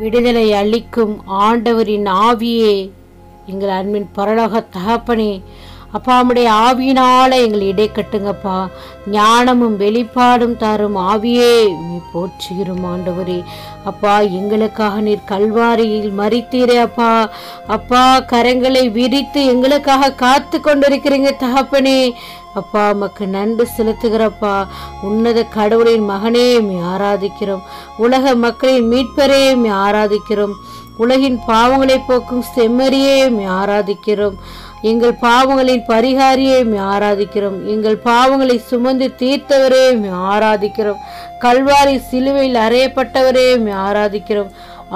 விடுதலை அளிக்கும் ஆண்டவரின் ஆவியே, எங்கள் அன்பின் பரலோக தகப்பனே, அப்பா உம்முடைய ஆவியினால எங்களை இடை கட்டுங்கப்பா. ஞானமும் வெளிப்பாடும் தரும் ஆவியே போற்றுகிறோம் ஆண்டவரே. அப்பா எங்களுக்காக நீர் கல்வாரியில் மரித்தீரே அப்பா. அப்பா கரங்களை விரித்து எங்களுக்காக காத்து கொண்டிருக்கிறீங்க தகப்பனே. அப்பா உமக்கு நன்றி செலுத்துகிறப்பா. உன்னத கடவுளின் மகனே ஆராதிக்கிறோம். உலக மக்களின் மீட்பரே ஆராதிக்கிறோம். உலகின் பாவங்களை போக்கும் செம்மறியே ஆராதிக்கிறோம். எங்கள் பாவங்களின் பரிகாரியை ஆராதிக்கிறோம். எங்கள் பாவங்களை சுமந்து தீர்த்தவரே ஆராதிக்கிறோம். கல்வாரி சிலுவையில் அறையப்பட்டவரே ஆராதிக்கிறோம்.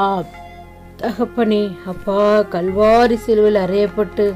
தகப்பனே அப்பா, கல்வாரி சிலுவையில் அறையப்பட்டு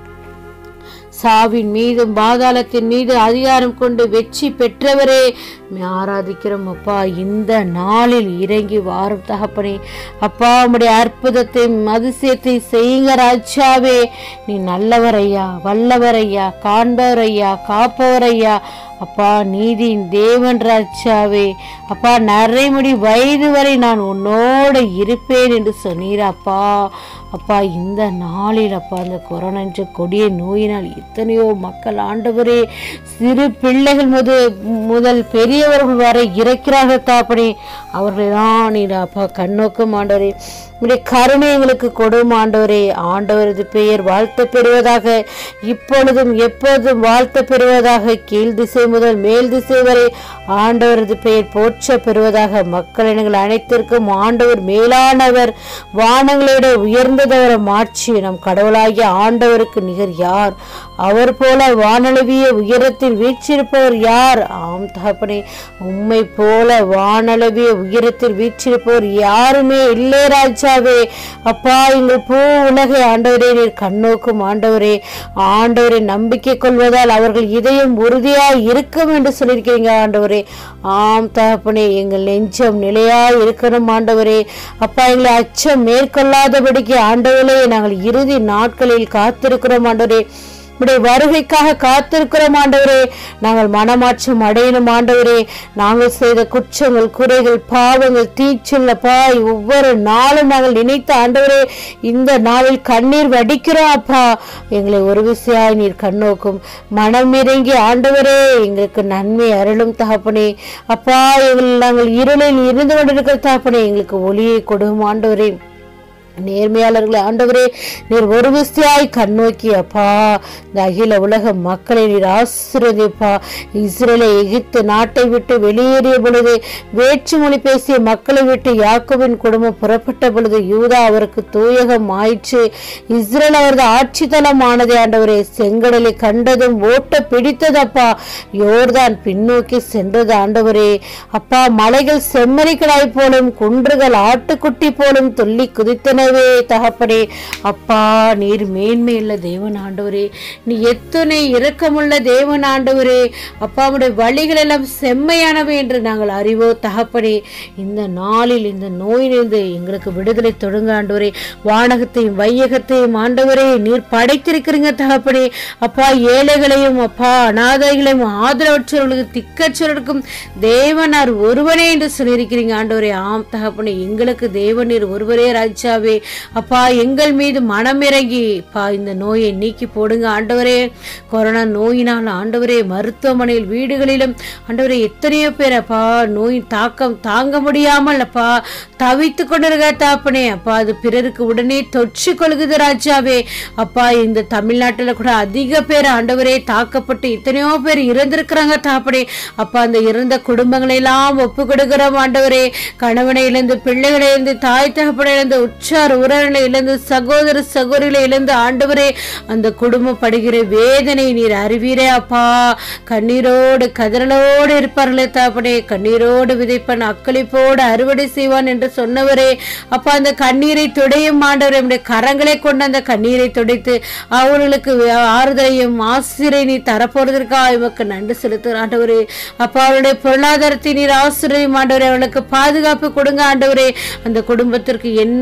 சாவின் மீதும் பாதாளத்தின் மீது அதிகாரம் கொண்டு வெற்றி பெற்றவரே ஆராதிக்கிறோம் அப்பா. இந்த நாளில் இறங்கி வாரும் தகப்பனே. அப்பா உம்முடைய அற்புதத்தை அதிசயத்தை செய்யுங்க ராஜாவே. நீ நல்லவரையா, வல்லவரையா, காண்பவரையா, காப்பவரையா அப்பா. நீதியின் தேவன் ராஜாவே. அப்பா நரைமுடி வயது வரை நான் உன்னோடு இருப்பேன் என்று சொன்னீர் அப்பா. அப்பா இந்த நாளில் அப்பா அந்த கொரோனா என்ற கொடிய நோயினால் எத்தனையோ மக்கள் ஆண்டவரே, சிறு பிள்ளைகள் முதல் பெரியவர்கள் வரை இறக்கிறார்கள் தாப்பனே. அவர்களைதான் நீ அப்பா கண்ணோக்கம் ஆண்டவரே. உடைய கருணை எங்களுக்கு கொடும் ஆண்டவரே. ஆண்டவரது பெயர் வாழ்த்த பெறுவதாக, இப்பொழுதும் எப்போதும் வாழ்த்த பெறுவதாக. கீழ் திசை முதல் மேல் திசை வரை ஆண்டவரது பெயர் போற்ற பெறுவதாக. மக்கள் இனங்கள் அனைத்திற்கும் ஆண்டவர் மேலானவர், வானங்களோட உயர்ந்ததவர மாட்சி. நம் கடவுளாகிய ஆண்டவருக்கு நிகர் யார்? அவர் போல வானளவிய உயரத்தில் வீற்றிருப்பவர் யார்? ஆம் தகப்பனே, உம்மை போல வானளவிய உயரத்தில் வீற்றிருப்பவர் யாருமே இல்லை ராஜாவே. அப்பா எங்கள் பூ உலகை ஆண்டவரே நீர் கண்ணோக்கும் ஆண்டவரே. ஆண்டவரை நம்பிக்கை கொள்வதால் அவர்கள் இதயம் உறுதியாய் இருக்கும் என்று சொல்லியிருக்கீங்க ஆண்டவரே. ஆம் தகப்பனே, எங்கள் நெஞ்சம் நிலையாய் இருக்கணும் ஆண்டவரே. அப்பா எங்களை அச்சம் மேற்கொள்ளாதபடிக்கு ஆண்டவரே நாங்கள் இறுதி நாட்களில் காத்திருக்கிறோம் ஆண்டவரே. உடைய வருகைக்காக காத்திருக்கிறோம் ஆண்டவரே. நாங்கள் மனமாற்றம் அடையணும் ஆண்டவரே. நாங்கள் செய்த குற்றங்கள், குறைகள், பாவங்கள், தீச்சொல்லப்பா ஒவ்வொரு நாளும் நாங்கள் நினைத்த ஆண்டவரே இந்த நாளில் கண்ணீர் வடிக்கிறோம் அப்பா. எங்களை ஒரு விசையாய் நீர் கண்ணோக்கும். மனம் இறங்கி ஆண்டவரே எங்களுக்கு நன்மை அருளும் தகப்பனே. அப்பா நாங்கள் இருளில் இருந்து கொண்டிருக்கிற தகப்பனே, எங்களுக்கு ஒளியை கொடுக்கும் ஆண்டவரே. நேர்மையாளர்களை ஆண்டவரே நீர் ஒரு விசையாய் கண்ணோக்கி அப்பா இந்த அகில உலக மக்களை நீர் ஆசீர்வதிப்பா. இஸ்ரேலை எகிப்து நாட்டை விட்டு வெளியேறிய பொழுது, வேற்றுமொழி பேசிய மக்களை விட்டு யாக்கோபின் குடும்பம் புறப்பட்ட பொழுது யூதா அவருக்கு தூயகம் ஆயிற்று. இஸ்ரேல் அவரது ஆட்சி தலம் ஆனதே ஆண்டவரே. செங்கடலை கண்டதும் ஓட்ட பிடித்ததப்பா. யோர்தான் பின்னோக்கி சென்றது ஆண்டவரே. அப்பா மலைகள் செம்மறிகளாய் போலும், குன்றுகள் ஆட்டுக்குட்டி போலும் துள்ளி குதித்தன தகப்பனே. அப்பா நீர் மேன்மையுள்ள தேவன் ஆண்டவரே. நீ எத்தனை இரக்கமுள்ள தேவன் ஆண்டவரே. அப்பா உடைய வழிகள் எல்லாம் செம்மையானவை என்று நாங்கள் அறிவோ தகப்பனே. இந்த நாளில் இந்த நோயிலிருந்து எங்களுக்கு விடுதலை தொடுங்க ஆண்டவரே. வானகத்தையும் வையகத்தையும் ஆண்டவரே நீர் படைத்திருக்கிறீங்க தகப்பனே. அப்பா ஏழைகளையும் அப்பா அநாதைகளையும் ஆதரவற்றவர்களுக்கு திக்கற்றவர்களுக்கும் தேவனார் ஒருவனே என்று சொல்லியிருக்கிறீங்க ஆண்டவரே. ஆம் தகப்பனே, எங்களுக்கு தேவன் நீர் ஒருவரே ராஜாவே. அப்பா எங்கள் மீது மனம் இறங்கி பா இந்த நோயை நீக்கி போடுங்க ஆண்டவரே. கொரோனா நோயினால் ஆண்டவரே மருத்துவமனையில் வீடுகளிலும் ஆண்டவரே எத்தனையோ பேர் அப்பா நோயின் தாக்கம் தாங்க முடியாமல் அப்பா தவித்து கொண்டிருக்க தாப்பனே. அப்பா அது பிறருக்கு உடனே தொற்று கொள்குது ராஜாவே. அப்பா இந்த தமிழ்நாட்டில் கூட அதிக பேர் ஆண்டவரே தாக்கப்பட்டு எத்தனையோ பேர் இறந்திருக்கிறாங்க தாப்பனே. அப்பா அந்த இறந்த குடும்பங்களை எல்லாம் ஒப்பு கொடுக்கிறோம் ஆண்டவரே. கணவனை இழந்து, பிள்ளைகளை இழந்து, தாய் தகப்பனை இழந்து, உற்றார் உறவினர்களை இழந்து, சகோதர சகோதரிகளை இழந்து ஆண்டவரே அந்த குடும்பம் படுகிற வேதனை நீர் அறிவீரே அப்பா. கண்ணீரோடு கதறலோடு இருப்பார்களே தாப்பனே. கண்ணீரோடு விதைப்பன் அக்களிப்போடு அறுவடை செய்வான் என்று சொன்னவரே. அப்பா அந்த கண்ணீரை துடையும் ஆண்டவரே. நம்முடைய கரங்களை கொண்டு அந்த கண்ணீரை துடைத்து அவர்களுக்கு ஆறுதலையும் ஆசிரியை நீ தரப்போறதற்காக இவருக்கு நன்றி செலுத்துகிற ஆண்டவரே. அப்பா அவருடைய பொருளாதாரத்தை நீர் ஆசிரியம் ஆண்டவரே. அவர்களுக்கு பாதுகாப்பு கொடுங்க ஆண்டவரே. அந்த குடும்பத்திற்கு என்ன தேவை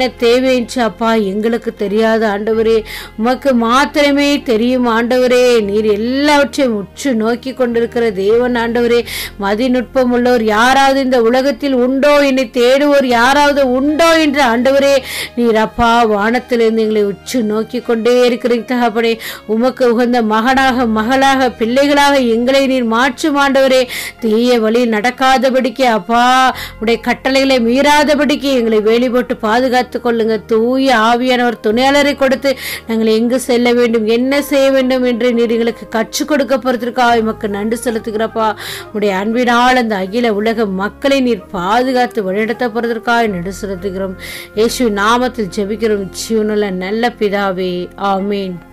என்று அப்பா எங்களுக்கு தெரியாது ஆண்டவரே, உமக்கு மாத்திரமே தெரியும் ஆண்டவரே. நீர் எல்லாவற்றையும் உற்று நோக்கி கொண்டிருக்கிற தேவன் ஆண்டவரே. மதிநுட்பம் உள்ளோர் யாராவது இந்த உலகத்தில் உண்டோ, என்னை தேடுவோர் யாராவது உண்டோ என்று ஆண்டவரே நீர் அப்பா வானத்திலிருந்து எங்களை உற்று நோக்கி கொண்டே இருக்கிறீங்க தகப்பனே. உமக்கு உகந்த மகனாக மகளாக பிள்ளைகளாக எங்களை நீர் மாற்றும் ஆண்டவரே. தீய வழி நடக்காதபடிக்கு அப்பா உடைய கட்டளைகளை மீறாதபடிக்கு எங்களை வேலி போட்டு பாதுகாத்து கொள்ளுங்க. தூய ஆவியானவர் துணையாளரை கொடுத்து நாங்கள் எங்கு செல்ல வேண்டும், என்ன செய்ய வேண்டும் என்று நீர் எங்களுக்கு கற்றுக் கொடுக்க போறதற்காக எமக்கு நன்றி செலுத்துகிறப்பா. உடைய அன்பினால் அந்த அகில உலக மக்களை நீர் பாதுகாத்து வழிநடத்த போறதற்காக நன்றி செலுத்துகிறோம். இயேசு நாமத்தில் ஜெபிக்கிறோம் ஜீவனுள்ள நல்ல பிதாவே, ஆமீன்.